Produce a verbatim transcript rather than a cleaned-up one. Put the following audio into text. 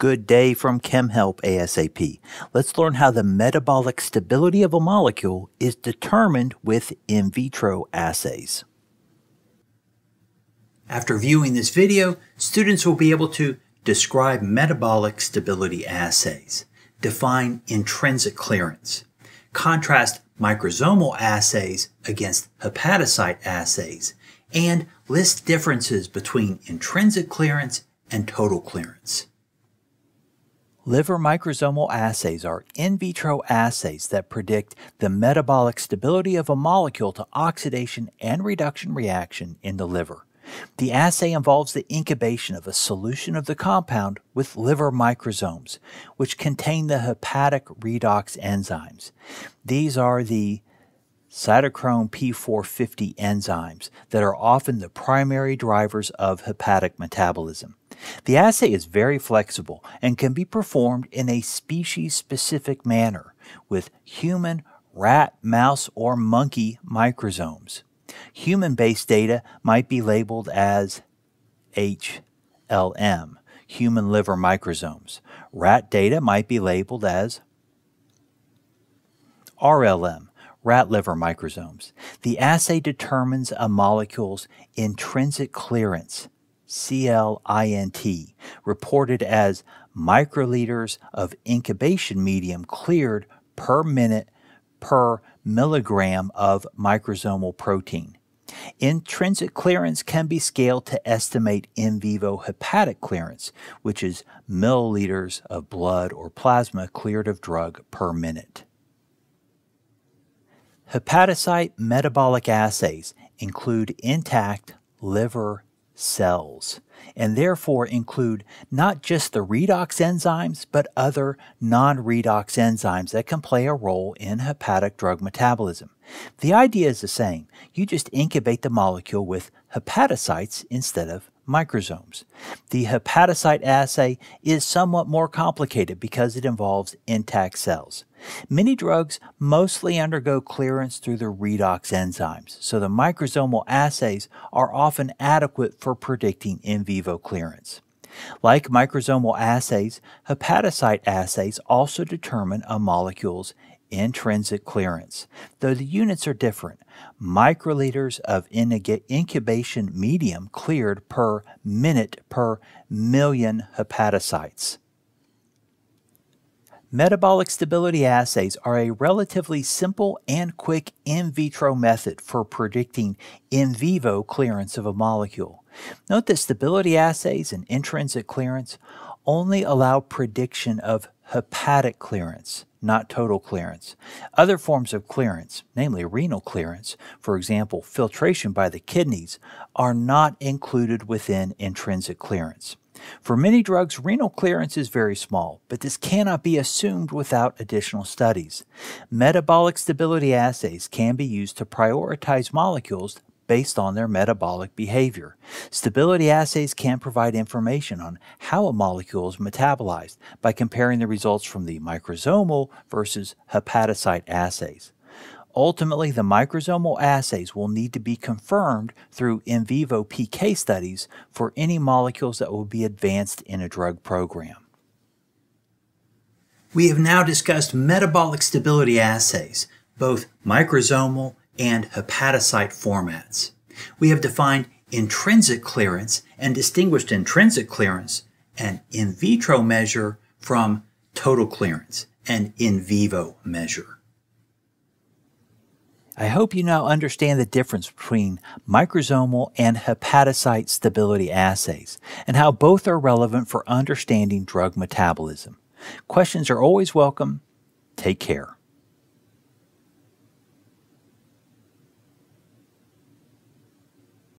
Good day from ChemHelp ASAP. Let's learn how the metabolic stability of a molecule is determined with in vitro assays. After viewing this video, students will be able to describe metabolic stability assays, define intrinsic clearance, contrast microsomal assays against hepatocyte assays, and list differences between intrinsic clearance and total clearance. Liver microsomal assays are in vitro assays that predict the metabolic stability of a molecule to oxidation and reduction reaction in the liver. The assay involves the incubation of a solution of the compound with liver microsomes, which contain the hepatic redox enzymes. These are the cytochrome P four fifty enzymes that are often the primary drivers of hepatic metabolism. The assay is very flexible and can be performed in a species-specific manner with human, rat, mouse, or monkey microsomes. Human-based data might be labeled as H L M, human liver microsomes. Rat data might be labeled as R L M, rat liver microsomes. The assay determines a molecule's intrinsic clearance, C L I N T, reported as microliters of incubation medium cleared per minute per milligram of microsomal protein. Intrinsic clearance can be scaled to estimate in vivo hepatic clearance, which is milliliters of blood or plasma cleared of drug per minute. Hepatocyte metabolic assays include intact liver cells and therefore include not just the redox enzymes but other non-redox enzymes that can play a role in hepatic drug metabolism. The idea is the same. You just incubate the molecule with hepatocytes instead of microsomes. The hepatocyte assay is somewhat more complicated because it involves intact cells. Many drugs mostly undergo clearance through the redox enzymes, so the microsomal assays are often adequate for predicting in vivo clearance. Like microsomal assays, hepatocyte assays also determine a molecule's intrinsic clearance, though the units are different. Microliters of incubation medium cleared per minute per million hepatocytes. Metabolic stability assays are a relatively simple and quick in vitro method for predicting in vivo clearance of a molecule. Note that stability assays and intrinsic clearance only allow prediction of hepatic clearance, not total clearance. Other forms of clearance, namely renal clearance, for example, filtration by the kidneys, are not included within intrinsic clearance. For many drugs, renal clearance is very small, but this cannot be assumed without additional studies. Metabolic stability assays can be used to prioritize molecules based on their metabolic behavior. Stability assays can provide information on how a molecule is metabolized by comparing the results from the microsomal versus hepatocyte assays. Ultimately, the microsomal assays will need to be confirmed through in vivo P K studies for any molecules that will be advanced in a drug program. We have now discussed metabolic stability assays, both microsomal and hepatocyte formats. We have defined intrinsic clearance and distinguished intrinsic clearance, an in vitro measure, from total clearance, an in vivo measure. I hope you now understand the difference between microsomal and hepatocyte stability assays and how both are relevant for understanding drug metabolism. Questions are always welcome. Take care.